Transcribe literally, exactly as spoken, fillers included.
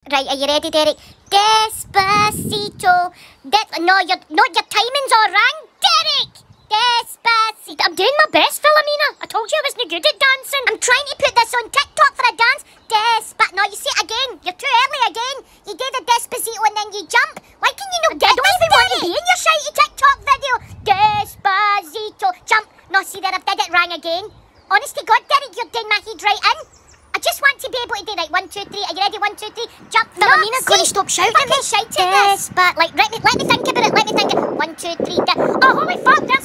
Right, are you ready, Derek? Despacito. De- no, your, no, your timing's all wrong, Derek! Despacito. I'm doing my best, Philomena. I told you I was no good at dancing. I'm trying to put this on TikTok for a dance. Despa- no, you see it again. You're too early again. You do the Despacito and then you jump. Why can you not get this, I don't even want to be in your shitey TikTok video. Despacito. Jump. No, see there, I did it wrong again. Honest to God, Derek, you're doing my head right in. I just want to be able to do like one, two, three. Are you ready? One, two, three. Jump. Philomena's going to stop shouting. Fucking shouting this. But like, let me let me think about it. Let me think. It. One, two, three. Da- oh, holy fuck!